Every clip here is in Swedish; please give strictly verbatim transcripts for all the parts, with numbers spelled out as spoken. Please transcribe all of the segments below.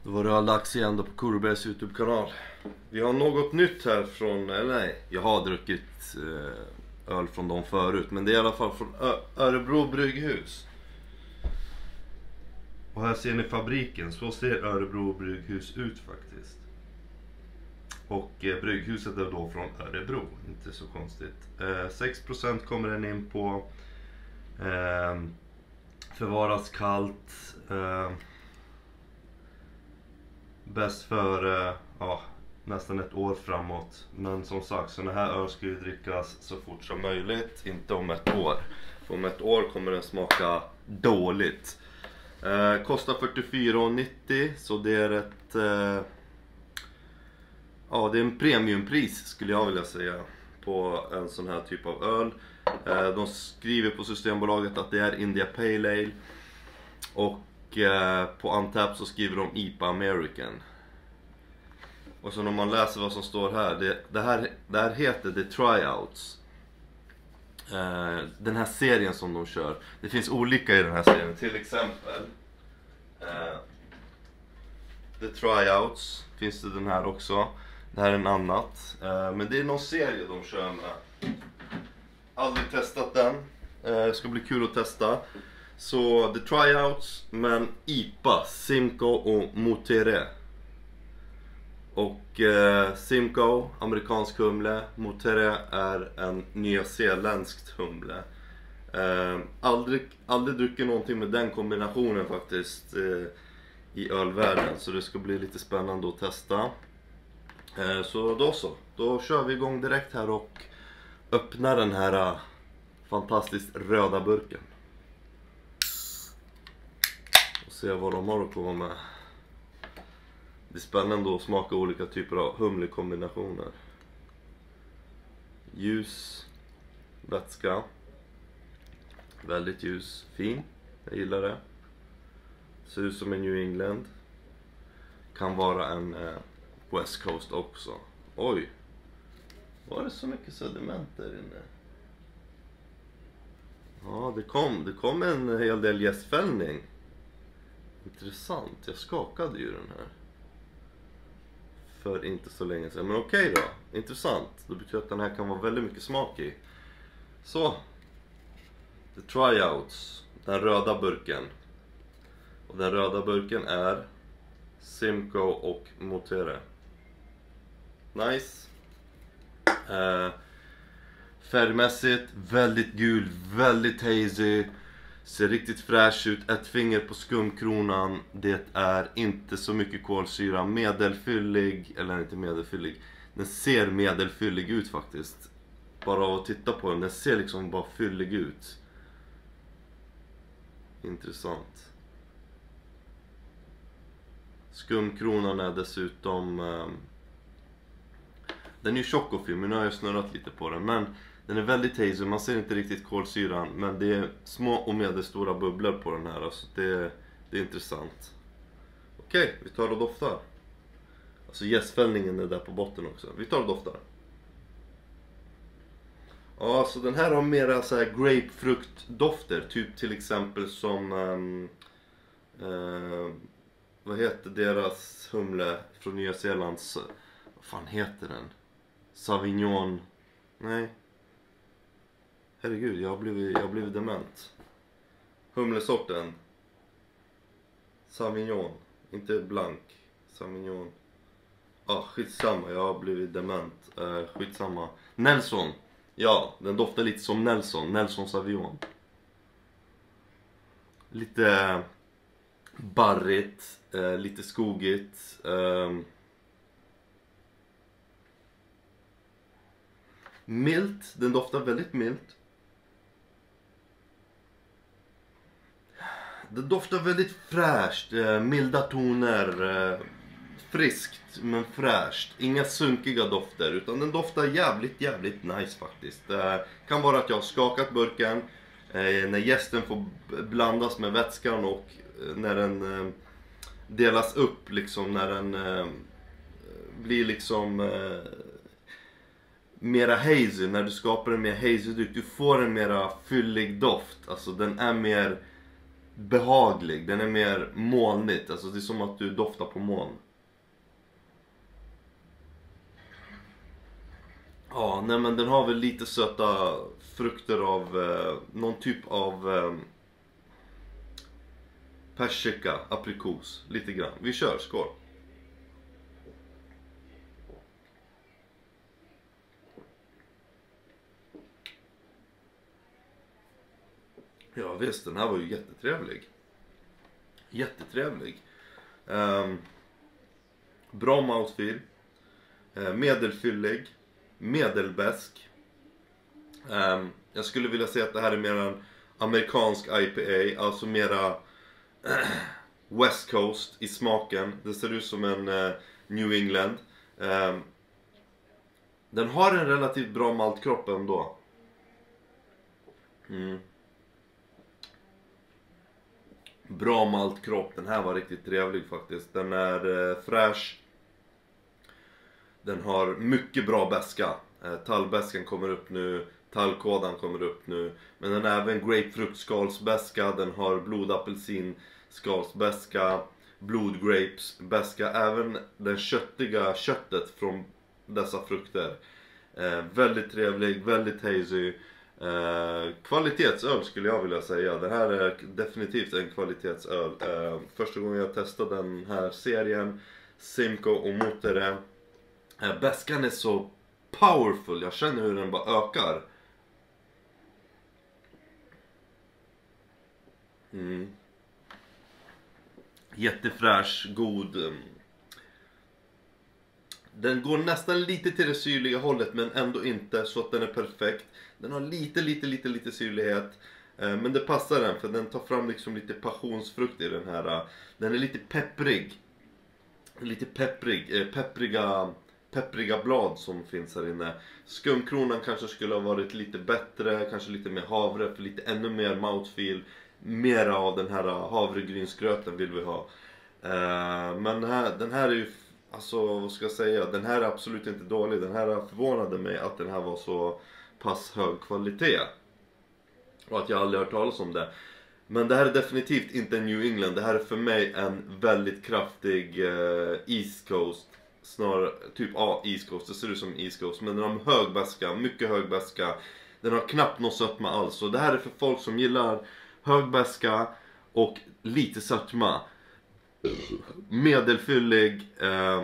Då var det all dags igen då på Kurbergs YouTube-kanal. Vi har något nytt här från, eller nej, jag har druckit eh, öl från dem förut. Men det är i alla fall från Ö- Örebro brygghus. Och här ser ni fabriken, så ser Örebro brygghus ut faktiskt. Och eh, brygghuset är då från Örebro, inte så konstigt. eh, sex procent kommer den in på. eh, Förvaras kallt. eh, Bäst för eh, ja, nästan ett år framåt. Men som sagt, så den här öl ska ju drickas så fort som möjligt, inte om ett år. För om ett år kommer den smaka dåligt. eh, Kostar fyrtiofyra nittio, så det är ett eh, ja, det är en premiumpris skulle jag vilja säga på en sån här typ av öl. eh, De skriver på Systembolaget att det är India Pale Ale. Och på Antap så skriver de I P A American. Och så när man läser vad som står här, det, det här, det här heter The Tryouts. eh, Den här serien som de kör, det finns olika i den här serien. Till exempel eh, The Tryouts finns det den här också. Det här är en annat, eh, men det är någon serie de kör med. Aldrig testat den. eh, Det ska bli kul att testa. Så The Tryouts, men I P A, Simcoe och Moterre. Och eh, Simcoe, amerikansk humle. Moterre är en nyzeeländskt humle. eh, aldrig, aldrig druckit någonting med den kombinationen faktiskt eh, i ölvärlden. Så det ska bli lite spännande att testa. eh, Så då så, då kör vi igång direkt här och öppnar den här uh, fantastiskt röda burken. Se vad de har att komma med. Det är spännande att smaka olika typer av humlekombinationer. Ljus, vätska. Väldigt ljus, fin. Jag gillar det. Ser ut som en New England. Kan vara en eh, West Coast också. Oj. Var det så mycket sediment där inne? Ja, det kom, det kom en hel del gästfällning. Intressant, jag skakade ju den här för inte så länge sedan. Men okej då, intressant. Det betyder att den här kan vara väldigt mycket smak i. Så, The Tryouts, den röda burken. Och den röda burken är Simcoe och Moterre. Nice. eh, Färgmässigt, väldigt gul, väldigt hazy. Ser riktigt fräsch ut, ett finger på skumkronan. Det är inte så mycket kolsyra, medelfyllig, eller inte medelfyllig. Den ser medelfyllig ut faktiskt. Bara att titta på den, den ser liksom bara fyllig ut. Intressant. Skumkronan är dessutom um, den är ju tjock och fin, men nu har jag snurrat lite på den. Men den är väldigt hazy, man ser inte riktigt kolsyran. Men det är små och medelstora bubblor på den här. Alltså det, det är intressant. Okej, vi tar och doftar. Alltså gästfällningen är där på botten också. Vi tar och doftar. Ja, så den här har mera så här grapefruktdofter. Typ till exempel som um, uh, vad heter deras humle från Nya Zeeland? Vad fan heter den? Sauvignon. Nej. Herregud, jag har blivit, jag har blivit dement. Humlesorten Sauvignon, inte blank. Sauvignon. Ah, skitsamma, jag har blivit dement. uh, Skitsamma. Nelson. Ja, den doftar lite som Nelson. Nelson Sauvignon. Lite barrigt, uh, lite skogigt. um, Milt, den doftar väldigt milt. Det doftar väldigt fräscht, eh, milda toner, eh, friskt men fräscht. Inga sunkiga dofter, utan den doftar jävligt, jävligt nice faktiskt. Det eh, kan vara att jag har skakat burken, eh, när gästen får blandas med vätskan och eh, när den eh, delas upp liksom, när den eh, blir liksom eh, mera hazy, när du skapar en mer hazy dryck. Du får en mera fyllig doft, alltså den är mer behaglig. Den är mer molnigt. Alltså det är som att du doftar på moln. Ja, nej men den har väl lite söta frukter av eh, någon typ av eh, persika, aprikos, lite grann. Vi kör, skål. Ja visst, den här var ju jättetrevlig. Jättetrevlig. Um, bra mouthfeel. Uh, medelfyllig. Medelbäsk. Um, jag skulle vilja säga att det här är mer en amerikansk I P A. Alltså mera uh, West Coast i smaken. Det ser ut som en uh, New England. Um, den har en relativt bra maltkropp ändå. Mm. Bra maltkropp, den här var riktigt trevlig faktiskt. Den är eh, fräsch. Den har mycket bra bäska. eh, Tallbäskan kommer upp nu. Tallkådan kommer upp nu. Men den har även grapefruktskalsbäska. Den har blodapelsinskalsbäska, blodgrapesbäska. Även den köttiga köttet från dessa frukter. eh, Väldigt trevlig, väldigt hazy. Eh, kvalitetsöl skulle jag vilja säga. Det här är definitivt en kvalitetsöl. eh, Första gången jag testade den här serien, Simcoe och Mutere. eh, Bäskan är så powerful. Jag känner hur den bara ökar. mm. Jättefräsch, god. Den går nästan lite till det syrliga hållet, men ändå inte så att den är perfekt. Den har lite, lite, lite, lite syrlighet. Men det passar den, för den tar fram liksom lite passionsfrukt i den här. Den är lite pepprig. Lite pepprig, peppriga, peppriga blad som finns här inne. Skumkronan kanske skulle ha varit lite bättre. Kanske lite mer havre, för lite ännu mer mouthfeel. Mera av den här havregrynsgröten vill vi ha. Men den här, den här är ju... Alltså vad ska jag säga, den här är absolut inte dålig. Den här förvånade mig att den här var så pass hög kvalitet. Och att jag aldrig hört talas om det. Men det här är definitivt inte New England. Det här är för mig en väldigt kraftig eh, East Coast. Snarare typ, ja, East Coast, det ser ut som East Coast. Men den har hög bäska, mycket hög bäska. Den har knappt något sötma alls. Så det här är för folk som gillar hög bäska och lite sötma. Medelfyllig eh,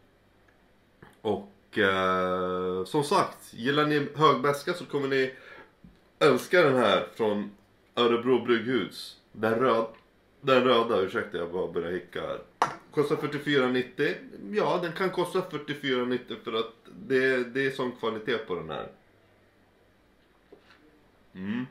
och eh, som sagt, gillar ni högbäska så kommer ni älska den här från Örebro Brygghus. Den, röd, den röda, ursäkta jag bara börjar hicka här. Kostar fyrtiofyra nittio. Ja, den kan kosta fyrtiofyra nittio för att det, det är sån kvalitet på den här. Mm.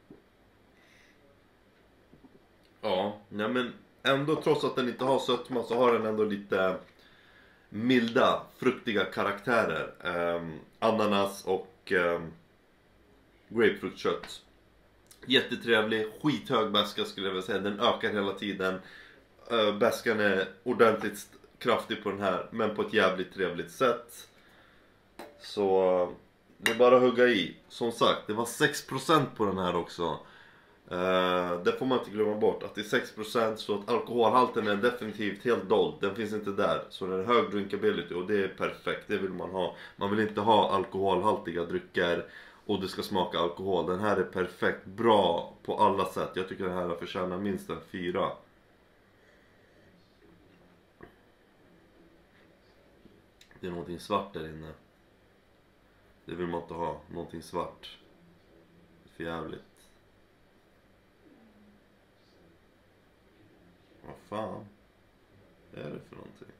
Ja, nej men ändå, trots att den inte har sötma så har den ändå lite milda, fruktiga karaktärer. Um, ananas och um, grapefruktkött. Jättetrevlig, skithög bäska skulle jag vilja säga. Den ökar hela tiden. Uh, bäskan är ordentligt kraftig på den här, men på ett jävligt trevligt sätt. Så uh, det är bara att hugga i. Som sagt, det var sex procent på den här också. Uh, det får man inte glömma bort, att det är sex procent, så att alkoholhalten är definitivt helt dold. Den finns inte där, så den är hög drinkability och det är perfekt, det vill man ha. Man vill inte ha alkoholhaltiga drycker och det ska smaka alkohol. Den här är perfekt, bra på alla sätt. Jag tycker den här förtjänar minst en fyra. Det är någonting svart där inne. Det vill man inte ha, någonting svart. Det är för jävligt. Vad fan är det för någonting?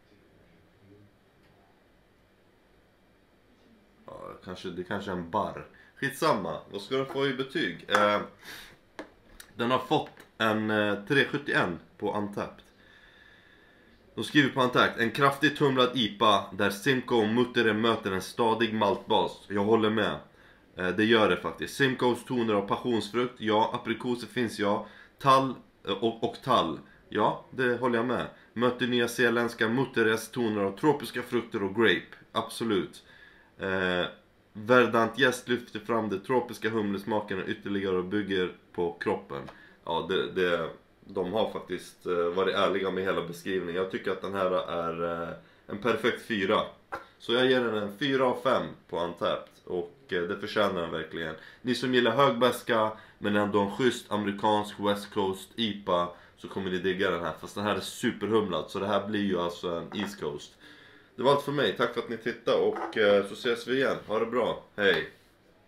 Ja, kanske, det kanske är en bar. Skitsamma, vad ska den få i betyg? Eh, den har fått en eh, tre komma sjuttioett på Untapped. De skriver på Untapped: en kraftigt humlad I P A där Simcoe och Mutere möter en stadig maltbas. Jag håller med. Eh, det gör det faktiskt. Simcoes toner av passionsfrukt, ja. Aprikoser finns, ja. Tall eh, och, och tall. Ja, det håller jag med. Möter nya zeeländska Muteres toner av tropiska frukter och grape. Absolut. Eh, Verdant Gäst lyfter fram det tropiska humlesmaken ytterligare och bygger på kroppen. ja, det, det, de har faktiskt eh, varit ärliga med hela beskrivningen. Jag tycker att den här är eh, en perfekt fyra. Så jag ger den en fyra av fem på Untapped. Och eh, det förtjänar den verkligen. Ni som gillar högbeska men ändå en schysst amerikansk West Coast I P A, så kommer ni digga den här. Fast den här är superhumlad, så det här blir ju alltså en East Coast. Det var allt för mig, tack för att ni tittade och eh, så ses vi igen. Ha det bra, hej!